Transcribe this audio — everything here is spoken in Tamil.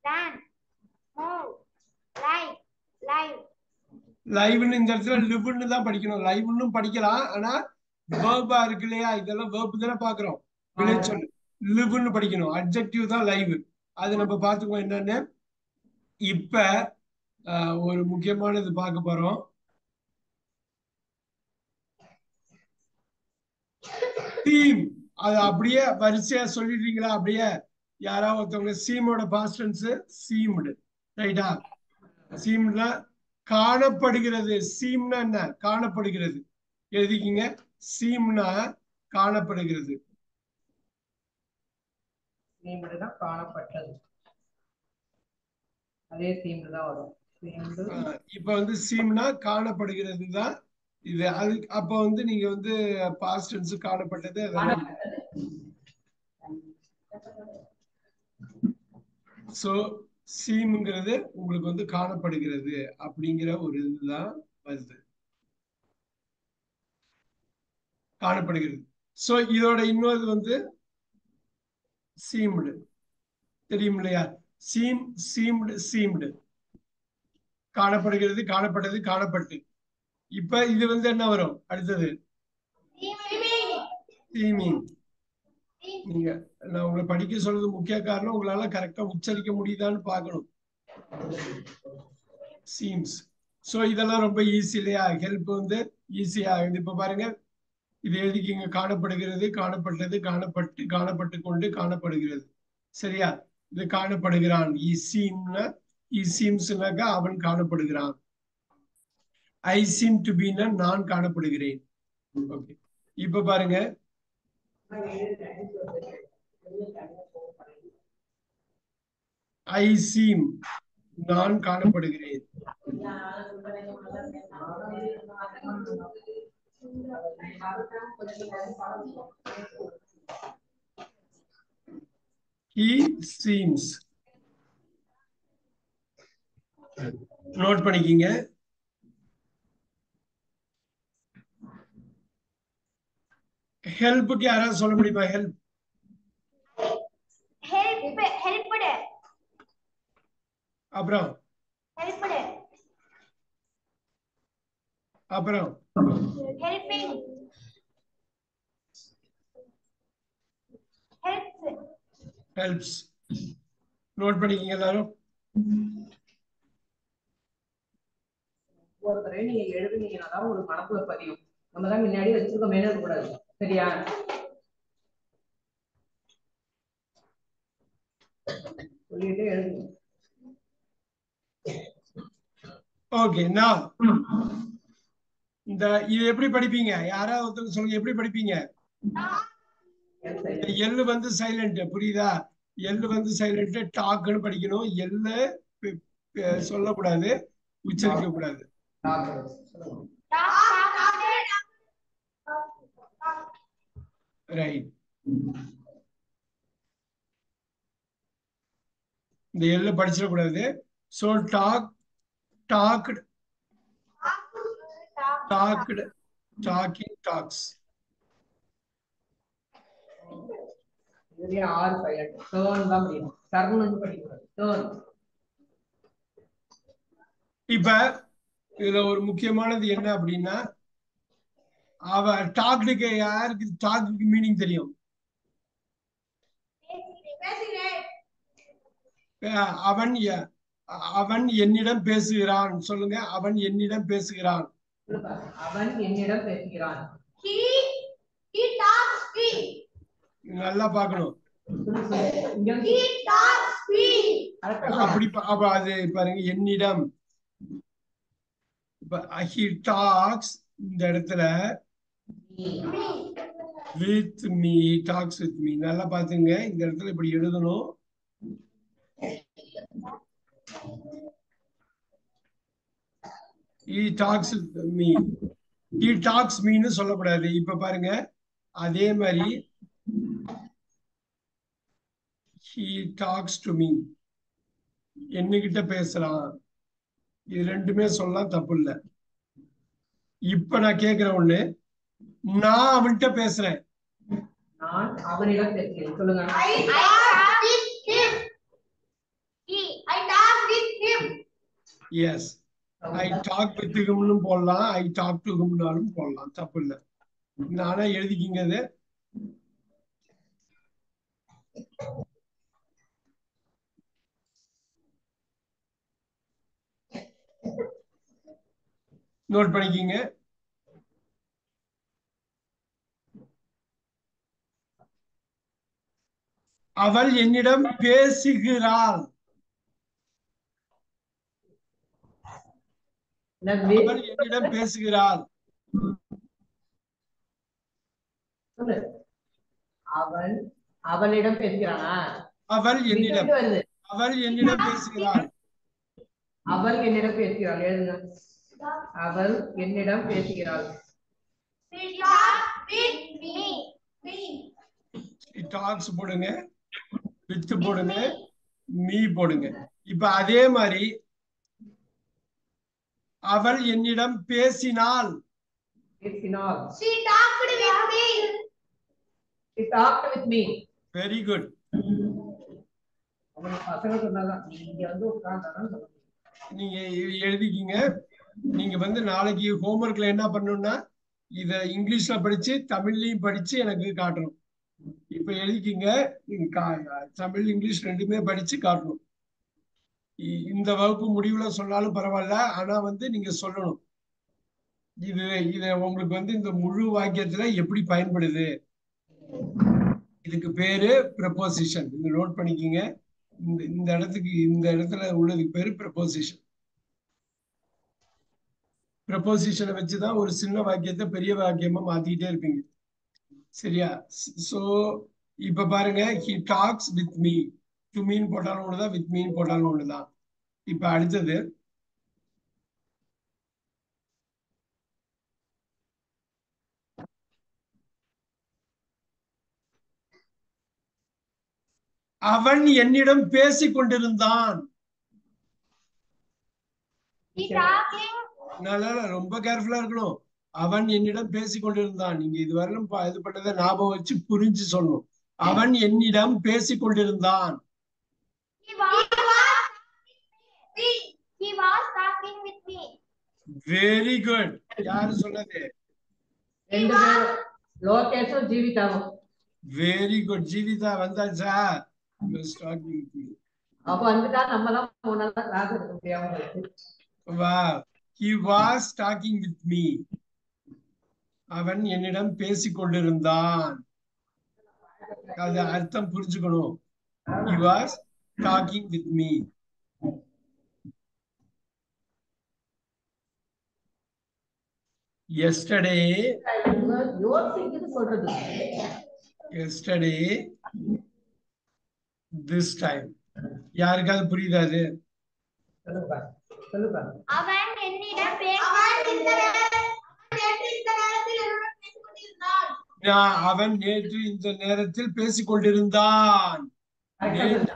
run, move, live, live. லைவ்னு இந்த இடத்துல லிவ்னு தான் படிக்கணும். லைவ்னு படிக்கலாம். ஆனா வேர்பா இருக்கு இல்லையா, இதெல்லாம் வேர்ப் தானே பாக்குறோம். வினைச்சொல் லிவ்னு படிக்கணும். அட்ஜெக்டிவ் தான் லைவ். அது நம்ம பாத்துக்குவோம் என்னன்னு. இப்ப ஒரு முக்கியமானது பார்க்க போறோம். தீம். அது அப்படியே வரிசையா சொல்லிடுறீங்களா? அப்படியே யாராவது ஒருத்தவங்க சீமோட பாஸ்ட் டென்ஸ் சீம்டு, ரைட்டா? சீம்னா காணப்படுகிறது. சீம்னா என்ன? காணப்படுகிறது. எழுதிக்கிங்க. சீம்னா காணப்படுகிறது. சீம்டுனா காணப்பட்டது. அதே சீம்டு தான் வரும். இப்ப வந்து சீம்னா காணப்படுகிறது தான் இது. அது அப்ப வந்து நீங்க வந்து பாஸ்ட் டென்ஸ் காணப்பட்டது அதெல்லாம். சோ சீம்ங்கிறது உங்களுக்கு வந்து காணப்படுகிறது அப்படிங்கிற ஒரு இதுதான் வருது. காணப்படுகிறது. சோ இதோட இன்னொரு வந்து சீம்டு. தெரியும் இல்லையா? Seem, seemed, seemed. காணப்படுகிறது, காணப்பட்டது, காணப்பட்டு. இப்ப இது வந்து என்ன வரும் அடுத்தது? சீமிங். நீங்க நான் உங்களை படிக்க சொல்றது முக்கிய காரணம் உங்களால கரெக்டா உச்சரிக்க முடியுதான்னு பார்க்கணும். சீம்ஸ். சோ இதெல்லாம் ரொம்ப ஈஸி இல்லையா? ஹெல்ப் வந்து ஈஸியா. இப்ப பாருங்க, இது எழுதிக்கிங்க. காணப்படுகிறது, காணப்பட்டது, காணப்பட்டு, காணப்பட்டு கொண்டு, காணப்படுகிறது. சரியா? இது காணப்படுகிறான். அவன் காணப்படுகிறான். ஐ சீம் டு பி நான் காணப்படுகிறேன். ஓகே. இப்ப பாருங்க, ஐ சீம் நான் காணப்படுகிறேன். He seems. நோட் பண்ணிக்கிங்க. ஹெல்ப்புக்கு யாராவது சொல்ல முடியுமா? ஹெல்ப். ஹெல்ப்டு. அப்புறம் ஹெல்ப்டு. அப்புறம் ஹெல்பிங். ஹெல்ப்ஸ். ஹெல்ப்ஸ். நோட் பண்ணிக்கிங்க எல்லாரும். ஒருத்தரை நீங்க எழுதுனீங்கன்னா ஒரு மனப்புல பதியும். நம்ம தான் முன்னாடி வச்சிருக்க மேல கூடாது. சரியா? சொல்லிட்டு எழுதுங்க. ஓகே. நான் இந்த இது எப்படி படிப்பீங்க? யாராவது ஒருத்தர் சொல்லுங்க, எப்படி படிப்பீங்க? இந்த எள்ளு வந்து சைலண்ட், புரியுதா? எள்ளு வந்து சைலண்ட். டாக்குன்னு படிக்கணும். எள்ளு சொல்லக்கூடாது, உச்சரிக்க கூடாது. ரைட். இந்த எள்ளு படிச்சிடக்கூடாது. So talk, talked, talked, talking, talks. இதுலயே ஆர் சைலண்ட். டர்ன் தான் படிக்கணும். டர்ன் படிக்கக்கூடாது. டர்ன். இப்ப இதுல ஒரு முக்கியமானது என்ன அப்படின்னா, அவ டாக்டுக்கு யாருக்கு டாக்குக்கு மீனிங் தெரியும்? அவன் அவன் என்னிடம் பேசுகிறான். சொல்லுங்க, அவன் என்னிடம் பேசுகிறான். அவன் என்னிடம் பேசுகிறான். He talks me. நல்லா பார்க்கணும். He talks me. அப்படி அப்ப அது பாருங்க, என்னிடம். he talks இந்த இடத்துல with me, talks with me. நல்லா பாத்துங்க, இந்த இடத்துல இப்படி எழுதணும். he talks with me. he talks me ன்னு சொல்லக்கூடாது. இப்ப பாருங்க, அதே மாதிரி he talks to me, என்னகிட்ட பேசலாம். இது ரெண்டுமே சொல்லலாம், தப்பு இல்லை. இப்ப நான் கேக்குற ஒண்ணு, நான் அவன்கிட்ட பேசுறேன். நான் அவனிடம் பேசுகிறேன். சொல்லுங்க. எஸ் ஐ டாக் வித் ஹிம்னு போடலாம், ஐ டாக் டு ஹிம்னாலும் போடலாம், தப்பு இல்லை. நானா எழுதிக்கிங்க அது. நோட் பண்ணிக்கிங்க. அவள் என்னிடம் பேசுகிறாள். அவள் என்னிடம் பேசுகிறாள். அவன் அவளிடம் பேசுகிறானா? அவள் என்னிடம் பேசுகிறாள். அவள் என்னிடம் பேசுகிறாள். எழுதுங்க. அவள் என்னிடம் பேசுகிறாள். She talks with me. She talks போடுங்க, with போடுங்க, me போடுங்க. இப்ப அதே மாதிரி அவள் என்னிடம் பேசினாள். பேசினாள். She talked with me. She talked with me. Very good. பசங்க சொன்னாதான் நீங்க வந்து உட்கார்ந்தாதான் சொல்லுங்க. நீங்க எழுதிக்கிங்க. நீங்க வந்து நாளைக்கு ஹோம்ஒர்க்ல என்ன பண்ணணும்னா இத இங்கிலீஷ்ல படிச்சு தமிழ்லயும் படிச்சு எனக்கு காட்டணும். இப்ப எழுதிக்கிங்க. தமிழ் இங்கிலீஷ் ரெண்டுமே படிச்சு காட்டணும். இந்த வகுப்பு முடிவுல சொன்னாலும் பரவாயில்ல, ஆனா வந்து நீங்க சொல்லணும் இத உங்களுக்கு வந்து இந்த முழு வாக்கியத்துல எப்படி பயன்படுது. இதுக்கு பேரு ப்ரப்போசிஷன். நீங்க நோட் பண்ணிக்கிங்க. இந்த இடத்துல உள்ளதுக்கு பேரு ப்ரப்போசிஷன். ப்ரப்போசிஷனை வச்சுதான் ஒரு சின்ன வாக்கியத்தை பெரிய வாக்கியமா மாத்திக்கிட்டே இருப்பீங்க. சரியா? சோ இப்ப பாருங்க, he talks with me. to mean போட்டாலும் ஒண்ணுதான், with mean போட்டாலும் ஒண்ணுதான். இப்ப அடுத்தது அவன் என்னிடம் பேசிக் கொண்டிருந்தான். ரொம்ப கேர்ஃபுல்லா இருக்கணும். அவன் என்னிடம் பேசிக் கொண்டிருந்தான். நீங்க இதுவரையிலும் இது பண்ணதை ஞாபகம் வச்சு புரிஞ்சு சொல்லணும். அவன் என்னிடம் பேசிக் கொண்டிருந்தான். Very good. யாரு சொன்னது? லோகேஷும் ஜீவிதாவும். Very good. ஜீவிதா வந்தாச்சா? அப்ப வந்துட்டா நம்ம தான் போனால கிளாஸ் எடுக்க முடியாம இருக்கு. Wow. He was talking with me. அவன் என்னிடம் பேசிக் கொண்டிருந்தான். அது அர்த்தம் புரிஞ்சுக்கணும். He was talking with me. Yesterday, this time. யாருக்காவது புரியுதா அது? அவன் என்னிடம் அவன் நேற்று இந்த நேரத்தில் பேசிக் கொண்டிருந்தான். நேற்று